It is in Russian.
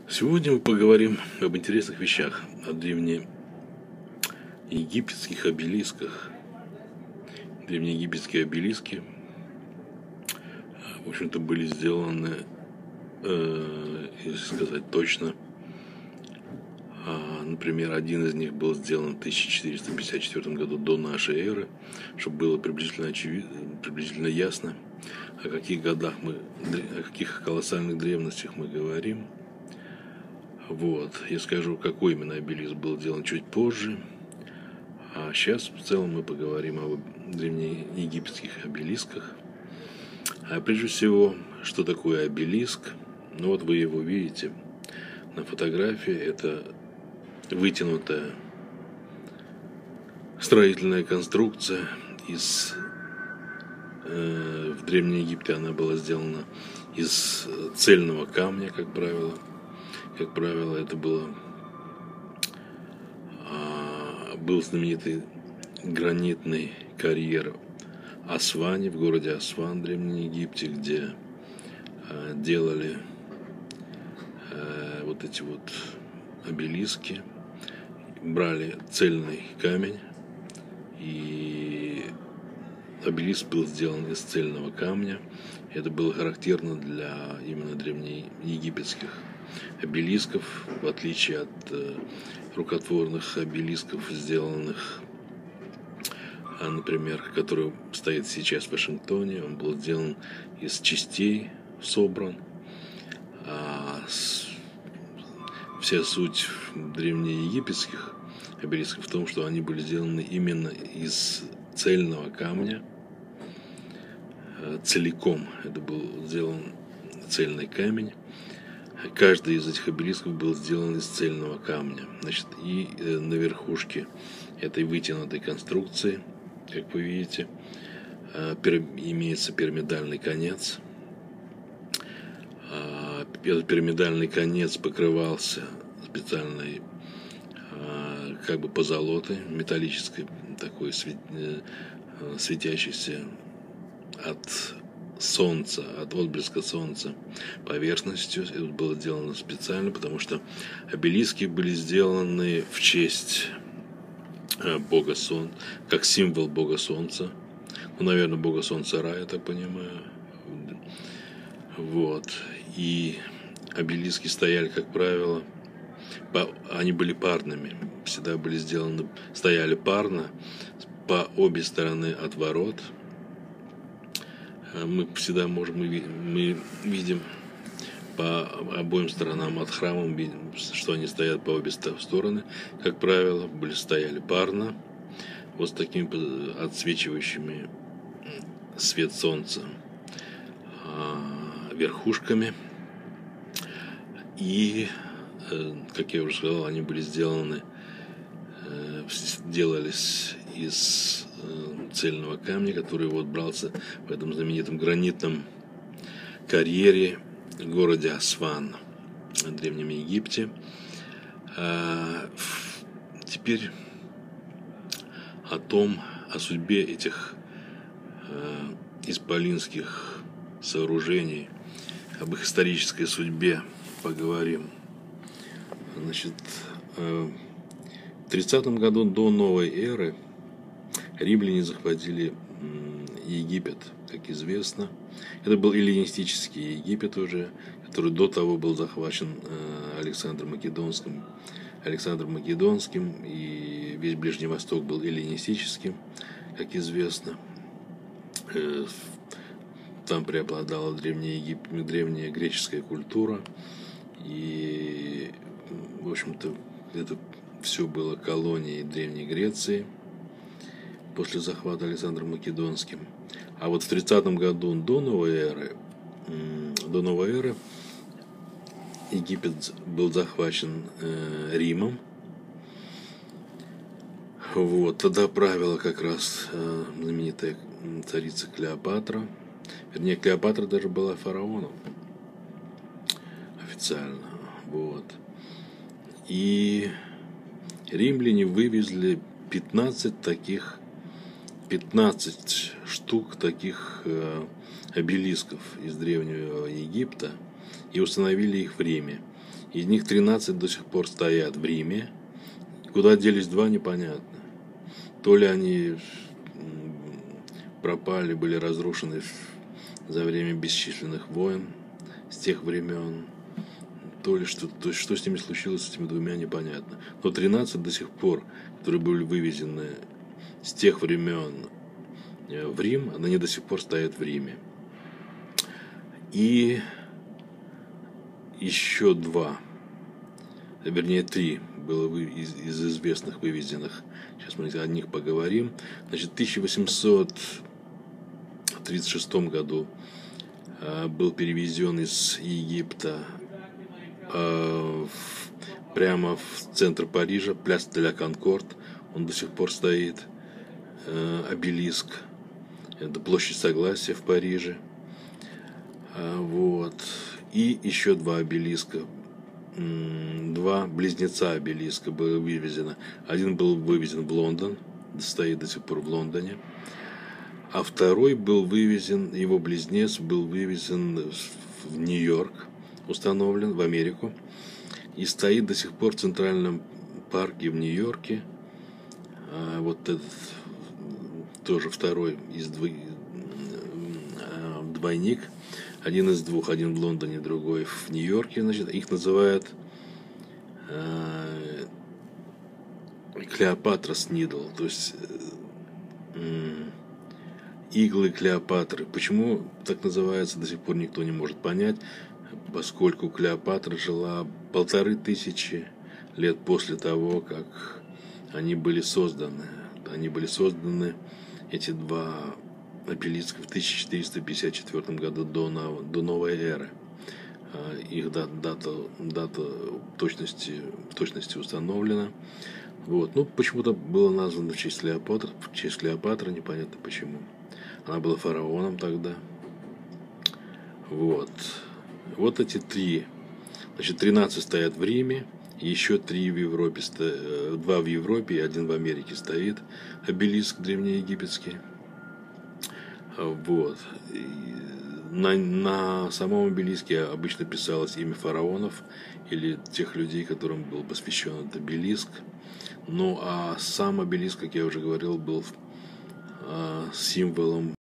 Сегодня мы поговорим об интересных вещах, о древнеегипетских обелисках. Древнеегипетские обелиски, в общем-то, были сделаны, если сказать точно, например, один из них был сделан в 1454 году до нашей эры, чтобы было приблизительно ясно, о каких годах о каких колоссальных древностях мы говорим. Вот, я скажу, какой именно обелиск был сделан чуть позже. А сейчас в целом мы поговорим о древнеегипетских обелисках. А прежде всего, что такое обелиск? Ну вот вы его видите на фотографии. Это вытянутая строительная конструкция в Древнем Египте она была сделана из цельного камня, как правило. Как правило, это был знаменитый гранитный карьер Асвани, в городе Асван в Древнем Египте, где делали вот эти вот обелиски, брали цельный камень, и обелиск был сделан из цельного камня. Это было характерно для именно древнеегипетских обелисков, в отличие от рукотворных обелисков, сделанных, например, который стоит сейчас в Вашингтоне. Он был сделан из частей, собран. Вся суть древнеегипетских обелисков в том, что они были сделаны именно из цельного камня, целиком. Это был сделан цельный камень. Каждый из этих обелисков был сделан из цельного камня. Значит, и на верхушке этой вытянутой конструкции, как вы видите, имеется пирамидальный конец. Этот пирамидальный конец покрывался специальной как бы позолотой, металлической, такой светящейся от солнца, от отблеска солнца поверхностью. Это было сделано специально, потому что обелиски были сделаны в честь бога солнца, как символ бога солнца. Ну, наверное, бога солнца Ра, я так понимаю. Вот. И обелиски стояли, как правило, они были парными, всегда были сделаны, стояли парно по обе стороны от ворот. Мы всегда мы видим по обоим сторонам от храма, мы видим, что они стоят по обе стороны, как правило, стояли парно, вот с такими отсвечивающими свет солнца верхушками. И, как я уже сказал, они были делались из цельного камня, который вот брался в этом знаменитом гранитном карьере в городе Асван в Древнем Египте. Теперь о судьбе этих исполинских сооружений, об их исторической судьбе поговорим. Значит, в 30 году до новой эры римляне захватили Египет, как известно. Это был эллинистический Египет уже, который до того был захвачен Александром Македонским, и весь Ближний Восток был эллинистическим, как известно. Там преобладала древняя греческая культура, и, в общем-то, это все было колонией Древней Греции после захвата Александром Македонским. А вот в 30 году до новой эры Египет был захвачен Римом. Вот, тогда правила как раз знаменитая царица Клеопатра. Вернее, Клеопатра даже была фараоном официально. Вот. И римляне вывезли 15 штук таких обелисков из Древнего Египта и установили их в Риме. Из них 13 до сих пор стоят в Риме. Куда делись 2, непонятно. То ли они пропали, были разрушены за время бесчисленных войн с тех времен, то ли что с ними случилось, с этими 2, непонятно. Но 13 до сих пор, которые были вывезены с тех времен в Рим, они до сих пор стоят в Риме. И еще 2, вернее 3 было из известных вывезенных. Сейчас мы о них поговорим. Значит, в 1836 году был перевезен из Египта прямо в центр Парижа, Пляс де ла Конкорд. Он до сих пор стоит. Обелиск. Это площадь Согласия в Париже. Вот. И еще 2 обелиска. 2 близнеца обелиска было вывезено. Один был вывезен в Лондон, стоит до сих пор в Лондоне. А второй был вывезен, его близнец был вывезен в Нью-Йорк, установлен в Америку. И стоит до сих пор в Центральном парке в Нью-Йорке. Вот этот тоже второй из двойник. Один из 2, один в Лондоне, другой в Нью-Йорке. Значит, их называют Клеопатрас Нидл, то есть иглы Клеопатры. Почему так называется, до сих пор никто не может понять, поскольку Клеопатра жила 1500 лет после того, как они были созданы. Они были созданы, эти 2 обелиска, в 1454 году до новой эры. Их дата в точности установлена. Вот. Ну, почему-то было названо в честь Клеопатры, непонятно почему. Она была фараоном тогда. Вот. Вот эти 3. Значит, 13 стоят в Риме, еще 3 в Европе, 2 в Европе и 1 в Америке стоит. Обелиск древнеегипетский. Вот. На самом обелиске обычно писалось имя фараонов или тех людей, которым был посвящен этот обелиск. Ну а сам обелиск, как я уже говорил, был символом